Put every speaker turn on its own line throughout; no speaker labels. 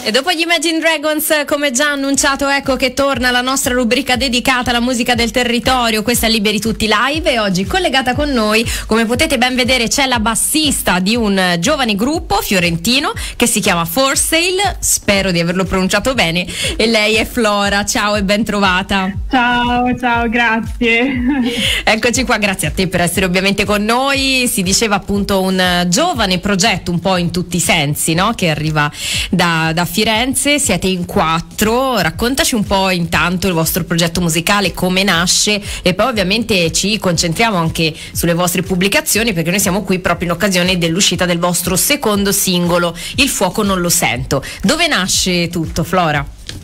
E dopo gli Imagine Dragons, come già annunciato, ecco che torna la nostra rubrica dedicata alla musica del territorio. Questa è Liberi Tutti Live, e oggi collegata con noi, come potete ben vedere, c'è la bassista di un giovane gruppo fiorentino che si chiama For Sale, spero di averlo pronunciato bene, e lei è Flora. Ciao e ben trovata.
Ciao, grazie.
Eccoci qua, grazie a te per essere ovviamente con noi. Si diceva appunto un giovane progetto un po' in tutti i sensi, no? Che arriva da Firenze, siete in 4, raccontaci un po' intanto il vostro progetto musicale, come nasce, e poi ovviamente ci concentriamo anche sulle vostre pubblicazioni, perché noi siamo qui proprio in occasione dell'uscita del vostro secondo singolo, Il fuoco non lo sento. Dove nasce tutto, Flora?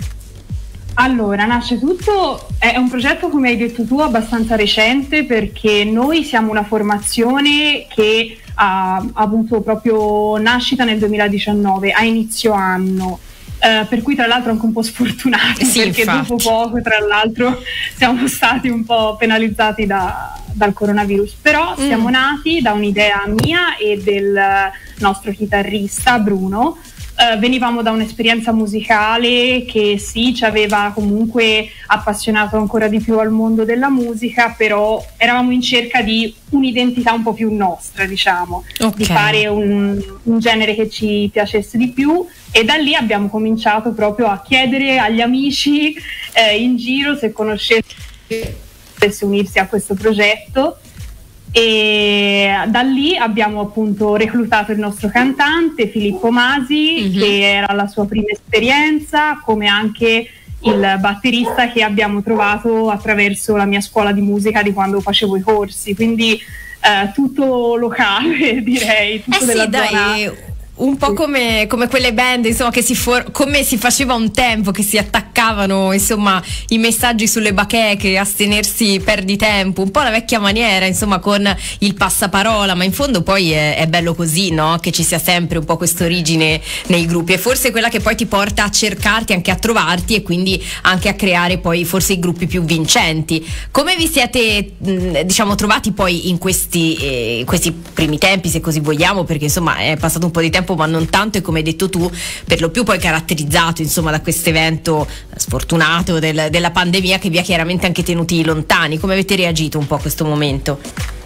Allora, nasce tutto, è un progetto, come hai detto tu, abbastanza recente, perché noi siamo una formazione che ha avuto proprio nascita nel 2019, a inizio anno, per cui tra l'altro anche un po' sfortunati, sì, perché infatti, dopo poco tra l'altro siamo stati un po' penalizzati dal coronavirus, però siamo nati da un'idea mia e del nostro chitarrista Bruno. Venivamo da un'esperienza musicale che sì, ci aveva comunque appassionato ancora di più al mondo della musica, però eravamo in cerca di un'identità un po' più nostra, diciamo, di fare un genere che ci piacesse di più, e da lì abbiamo cominciato proprio a chiedere agli amici in giro se conoscessero unirsi a questo progetto. E da lì abbiamo appunto reclutato il nostro cantante Filippo Masi, che era la sua prima esperienza, come anche il batterista che abbiamo trovato attraverso la mia scuola di musica di quando facevo i corsi, quindi tutto locale, direi, tutto della zona.
Un po' come quelle band, insomma, che come si faceva un tempo, che si attaccavano, insomma, i messaggi sulle bacheche, astenersi perdi tempo, un po' la vecchia maniera, insomma, con il passaparola, ma in fondo poi è bello così, no? Che ci sia sempre un po' questa origine nei gruppi, e forse è quella che poi ti porta a cercarti, anche a trovarti, e quindi anche a creare poi forse i gruppi più vincenti. Come vi siete diciamo trovati poi in questi primi tempi, se così vogliamo, perché insomma è passato un po' di tempo, ma non tanto, e come hai detto tu, per lo più poi caratterizzato insomma da questo evento sfortunato della pandemia, che vi ha chiaramente anche tenuti lontani. Come avete reagito un po' a questo momento?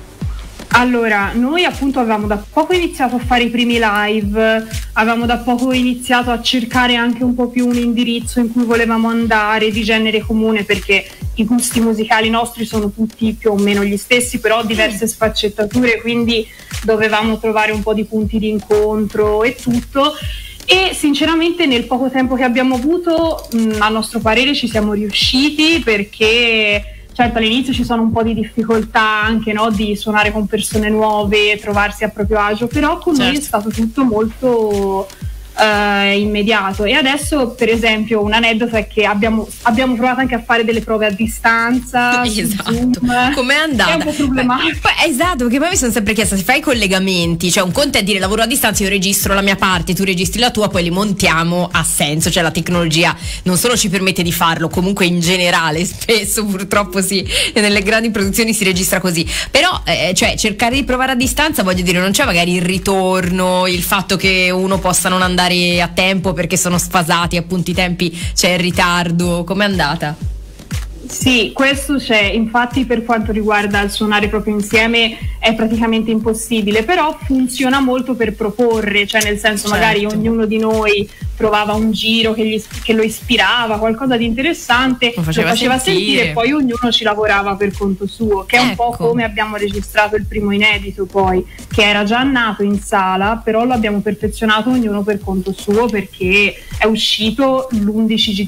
Allora, noi appunto avevamo da poco iniziato a fare i primi live, avevamo da poco iniziato a cercare anche un po' più un indirizzo in cui volevamo andare, di genere comune, perché i gusti musicali nostri sono tutti più o meno gli stessi, però diverse sfaccettature, quindi dovevamo trovare un po' di punti di incontro e tutto. E sinceramente nel poco tempo che abbiamo avuto, a nostro parere ci siamo riusciti, perché certo all'inizio ci sono un po' di difficoltà anche, no, di suonare con persone nuove, trovarsi a proprio agio, però con noi è stato tutto molto immediato. E adesso, per esempio, un aneddoto è che abbiamo provato anche a fare delle prove a distanza.
Esatto. Com'è andata?
È un po' problematico.
Esatto, perché poi mi sono sempre chiesta, se fai i collegamenti, cioè un conto è dire lavoro a distanza, io registro la mia parte, tu registri la tua, poi li montiamo, ha senso, cioè la tecnologia non solo ci permette di farlo, comunque in generale spesso purtroppo sì, nelle grandi produzioni si registra così, però cioè cercare di provare a distanza, voglio dire, non c'è magari il ritorno, il fatto che uno possa non andare a tempo perché sono sfasati appunto i tempi, c'è il ritardo, com'è andata?
Sì, questo c'è, infatti per quanto riguarda il suonare proprio insieme è praticamente impossibile, però funziona molto per proporre, cioè nel senso magari ognuno di noi trovava un giro che lo ispirava, qualcosa di interessante, lo faceva sentire, e poi ognuno ci lavorava per conto suo, che è un po' come abbiamo registrato il primo inedito poi, che era già nato in sala, però lo abbiamo perfezionato ognuno per conto suo, perché è uscito l'11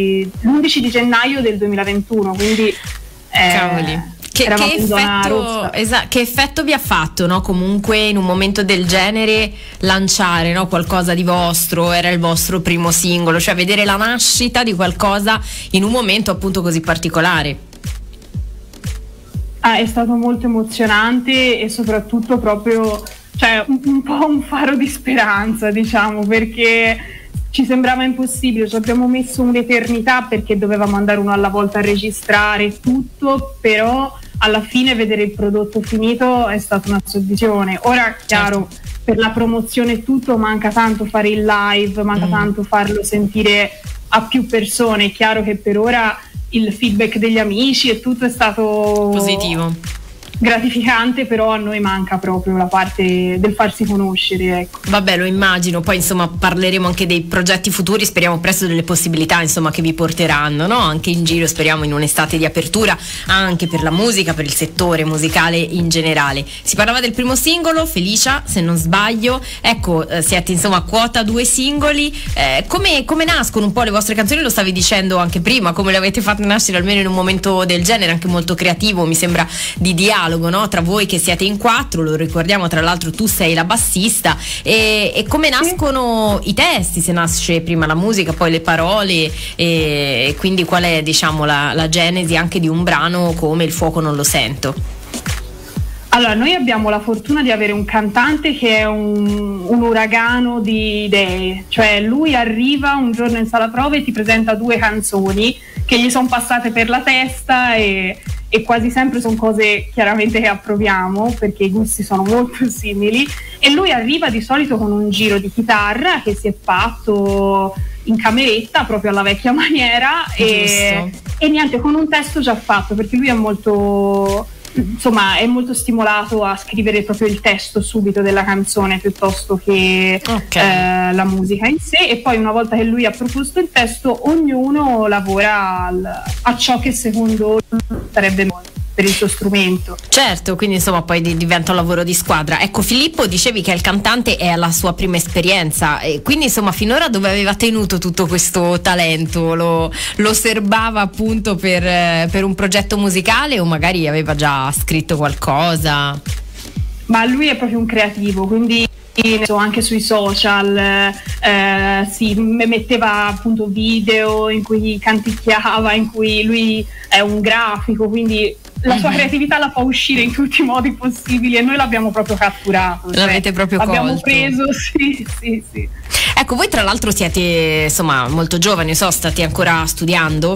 di gennaio del 2021, quindi
cavoli. Che effetto vi ha fatto, no? Comunque in un momento del genere lanciare, no, qualcosa di vostro, era il vostro primo singolo, cioè vedere la nascita di qualcosa in un momento appunto così particolare.
È stato molto emozionante, e soprattutto proprio, cioè, un po' un faro di speranza, diciamo, perché ci sembrava impossibile, ci abbiamo messo un'eternità perché dovevamo andare uno alla volta a registrare tutto, però alla fine vedere il prodotto finito è stata una soddisfazione. Ora, chiaro, per la promozione e tutto manca tanto fare il live, manca tanto farlo sentire a più persone. È chiaro che per ora il feedback degli amici e tutto è stato
positivo,
gratificante, però a noi manca proprio la parte del farsi conoscere, ecco.
Vabbè, lo immagino. Poi insomma parleremo anche dei progetti futuri, speriamo presto delle possibilità insomma che vi porteranno, no? Anche in giro, speriamo in un'estate di apertura anche per la musica, per il settore musicale in generale. Si parlava del primo singolo, Felicia, se non sbaglio. Ecco, siete insomma quota 2 singoli. Come nascono un po' le vostre canzoni? Lo stavi dicendo anche prima, come le avete fatte nascere almeno in un momento del genere, anche molto creativo, mi sembra, di dialogo, no? Tra voi che siete in 4, lo ricordiamo, tra l'altro tu sei la bassista, e come nascono i testi, se nasce prima la musica poi le parole, e quindi qual è diciamo la genesi anche di un brano come Il fuoco non lo sento?
Allora, noi abbiamo la fortuna di avere un cantante che è un uragano di idee, cioè lui arriva un giorno in sala prove e ti presenta 2 canzoni che gli sono passate per la testa, e quasi sempre sono cose chiaramente che approviamo perché i gusti sono molto simili, e lui arriva di solito con un giro di chitarra che si è fatto in cameretta proprio alla vecchia maniera, e niente, con un testo già fatto, perché lui è molto stimolato a scrivere proprio il testo subito della canzone piuttosto che la musica in sé, e poi una volta che lui ha proposto il testo ognuno lavora a ciò che secondo lui sarebbe per il suo strumento.
Certo, quindi insomma poi diventa un lavoro di squadra. Ecco, Filippo, dicevi che il cantante è alla sua prima esperienza, e quindi insomma finora dove aveva tenuto tutto questo talento? Lo serbava appunto per un progetto musicale, o magari aveva già scritto qualcosa?
Ma lui è proprio un creativo, quindi anche sui social si metteva appunto video in cui canticchiava, in cui lui è un grafico, quindi la sua creatività la fa uscire in tutti i modi possibili, e noi l'abbiamo proprio catturato.
L'avete proprio colto.
L'abbiamo preso, sì.
Ecco, voi tra l'altro siete insomma molto giovani, state ancora studiando?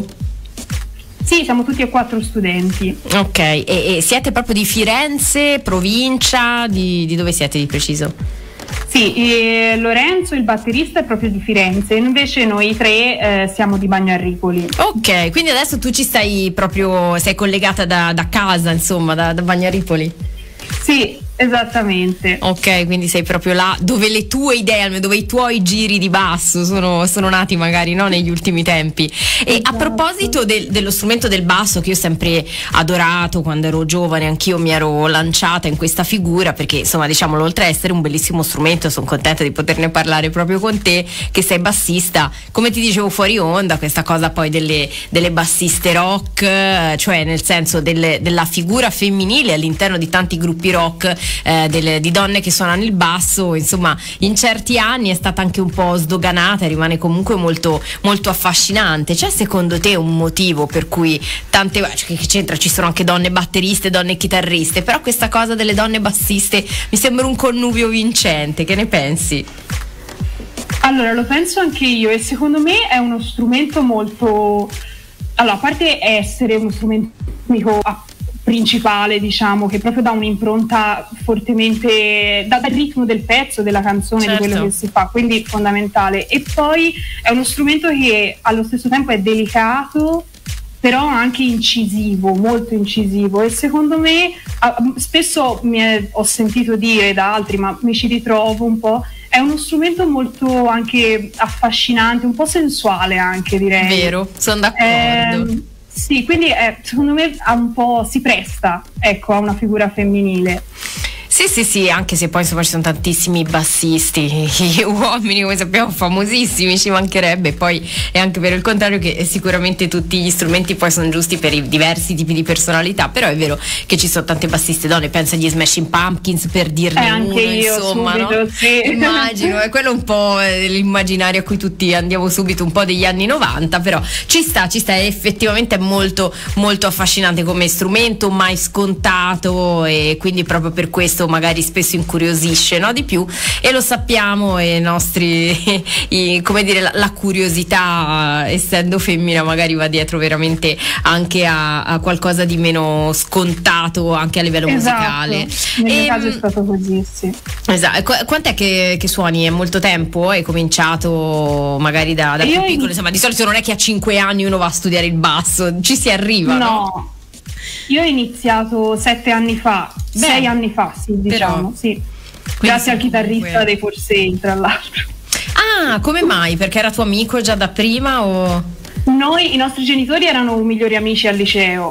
Sì, siamo tutti e 4 studenti.
Ok, e siete proprio di Firenze, provincia, di dove siete di preciso?
Sì, Lorenzo, il batterista, è proprio di Firenze, invece noi 3 siamo di Bagnarripoli.
Ok, quindi adesso tu sei collegata da casa, insomma, da Bagnaripoli?
Sì, esattamente.
Ok, quindi sei proprio là dove le tue idee, dove i tuoi giri di basso sono nati magari, no, negli ultimi tempi. E
esatto.
A proposito dello strumento del basso, che io ho sempre adorato, quando ero giovane anch'io mi ero lanciata in questa figura, perché insomma diciamolo, oltre ad essere un bellissimo strumento, sono contenta di poterne parlare proprio con te che sei bassista. Come ti dicevo fuori onda, questa cosa poi delle bassiste rock, cioè nel senso della figura femminile all'interno di tanti gruppi rock, di donne che suonano il basso, insomma in certi anni è stata anche un po' sdoganata e rimane comunque molto, molto affascinante. C'è secondo te un motivo per cui che c'entra, ci sono anche donne batteriste, donne chitarriste, però questa cosa delle donne bassiste mi sembra un connubio vincente, che ne pensi?
Allora, lo penso anche io, e secondo me è uno strumento molto, allora, a parte essere uno strumento principale, diciamo, che proprio dà un'impronta fortemente, dà il ritmo del pezzo, della canzone, certo, di quello che si fa, quindi fondamentale. E poi è uno strumento che allo stesso tempo è delicato, però anche incisivo, molto incisivo, e secondo me spesso ho sentito dire da altri, ma mi ci ritrovo un po', è uno strumento molto anche affascinante, un po' sensuale anche, direi.
Vero, sono d'accordo.
Sì, quindi secondo me si presta, ecco, a una figura femminile.
Sì, anche se poi insomma ci sono tantissimi bassisti uomini, come sappiamo, famosissimi, ci mancherebbe. Poi è anche vero il contrario, che sicuramente tutti gli strumenti poi sono giusti per i diversi tipi di personalità, però è vero che ci sono tante bassiste donne, pensa agli Smashing Pumpkins, per dirne
anche
uno,
io,
insomma,
subito,
no?
Sì.
Immagino, è quello un po' l'immaginario a cui tutti andiamo subito, un po' degli anni 90, però ci sta, è effettivamente molto, molto affascinante come strumento, mai scontato, e quindi proprio per questo questo magari spesso incuriosisce, no? Di più, e lo sappiamo, e i nostri come dire, la curiosità, essendo femmina, magari va dietro veramente anche a qualcosa di meno scontato anche a livello musicale.
Nel mio caso è stato così, sì.
Esatto. Quant'è che suoni? È molto tempo? Hai cominciato magari da più piccolo? Insomma, di solito non è che a 5 anni uno va a studiare il basso, ci si arriva, no?
Io ho iniziato 7 anni fa, 6 anni fa, sì, diciamo, sì. Grazie al chitarrista dei Four Sail, tra l'altro.
Ah, come mai? Perché era tuo amico già da prima o...
I nostri genitori erano migliori amici al liceo,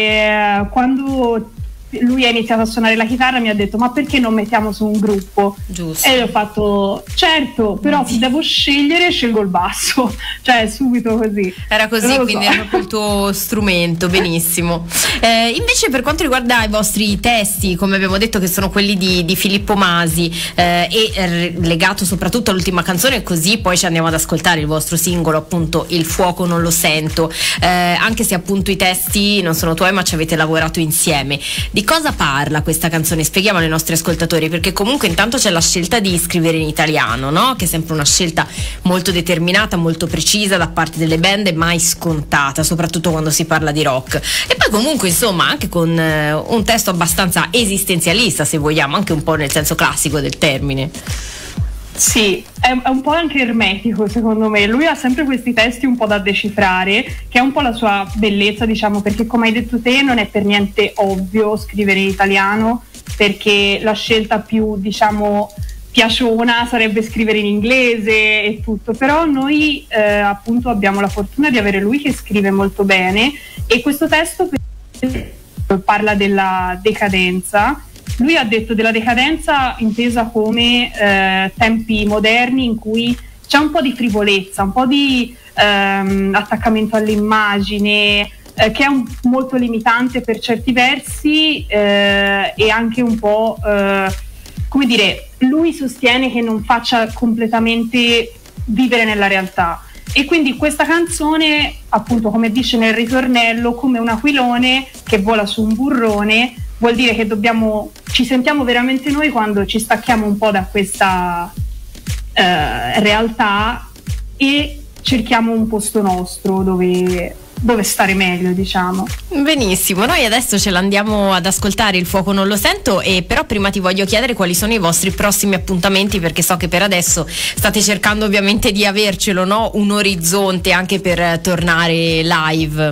e quando lui ha iniziato a suonare la chitarra mi ha detto: ma perché non mettiamo su un gruppo?
Giusto.
E io ho fatto: certo, però se devo scegliere scelgo il basso, cioè subito così.
Era così, quindi era proprio il tuo strumento. Benissimo. Invece per quanto riguarda i vostri testi, come abbiamo detto, che sono quelli di Filippo Masi, e legato soprattutto all'ultima canzone, così poi ci andiamo ad ascoltare il vostro singolo, appunto Il fuoco non lo sento, anche se appunto i testi non sono tuoi ma ci avete lavorato insieme. Di cosa parla questa canzone? Spieghiamo ai nostri ascoltatori, perché comunque intanto c'è la scelta di scrivere in italiano, no? Che è sempre una scelta molto determinata, molto precisa da parte delle band e mai scontata, soprattutto quando si parla di rock. E poi comunque insomma anche con un testo abbastanza esistenzialista, se vogliamo, anche un po' nel senso classico del termine.
Sì, è un po' anche ermetico secondo me. Lui ha sempre questi testi un po' da decifrare, che è un po' la sua bellezza, diciamo, perché come hai detto te non è per niente ovvio scrivere in italiano, perché la scelta più, diciamo, piaciona sarebbe scrivere in inglese e tutto, però noi appunto abbiamo la fortuna di avere lui che scrive molto bene, e questo testo parla della decadenza. Lui ha detto della decadenza intesa come tempi moderni in cui c'è un po' di frivolezza, un po' di attaccamento all'immagine, che è molto limitante per certi versi, e anche un po', come dire, lui sostiene che non faccia completamente vivere nella realtà. E quindi questa canzone, appunto, come dice nel ritornello, come un aquilone che vola su un burrone, vuol dire che ci sentiamo veramente noi quando ci stacchiamo un po' da questa realtà e cerchiamo un posto nostro dove stare meglio, diciamo.
Benissimo, noi adesso ce l'andiamo ad ascoltare, Il fuoco non lo sento, e però prima ti voglio chiedere quali sono i vostri prossimi appuntamenti, perché so che per adesso state cercando ovviamente di avercelo, no? Un orizzonte anche per tornare live.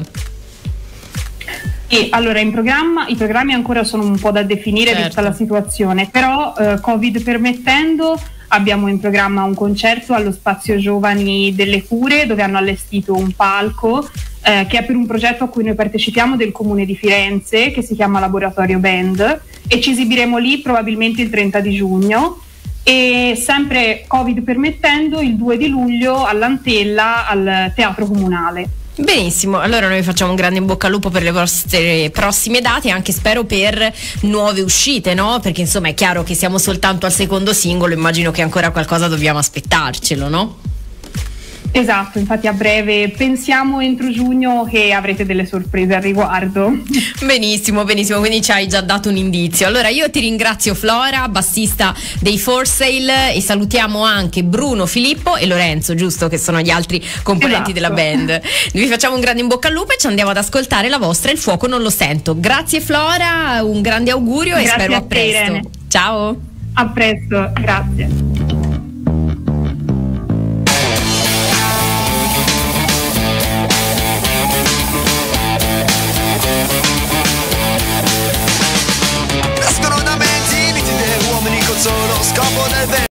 E allora i programmi ancora sono un po' da definire, certo, vista la situazione, però Covid permettendo abbiamo in programma un concerto allo Spazio Giovani delle Cure, dove hanno allestito un palco che è per un progetto a cui noi partecipiamo del Comune di Firenze, che si chiama Laboratorio Band, e ci esibiremo lì probabilmente il 30 di giugno, e sempre Covid permettendo il 2 di luglio all'Antella al Teatro Comunale.
Benissimo, allora noi facciamo un grande in bocca al lupo per le vostre prossime date, anche spero per nuove uscite, no? Perché insomma è chiaro che siamo soltanto al secondo singolo, immagino che ancora qualcosa dobbiamo aspettarcelo, no?
Esatto, infatti a breve, pensiamo entro giugno che avrete delle sorprese al riguardo.
Benissimo, benissimo, quindi ci hai già dato un indizio. Allora io ti ringrazio, Flora, bassista dei Four Sail, e salutiamo anche Bruno, Filippo e Lorenzo, giusto, che sono gli altri componenti, esatto, della band. Vi facciamo un grande in bocca al lupo e ci andiamo ad ascoltare la vostra Il fuoco non lo sento. Grazie Flora, un grande augurio. Grazie, e spero a presto. Irene. Ciao.
A presto, grazie.
Nascono da menti, nitide uomini col solo scopo del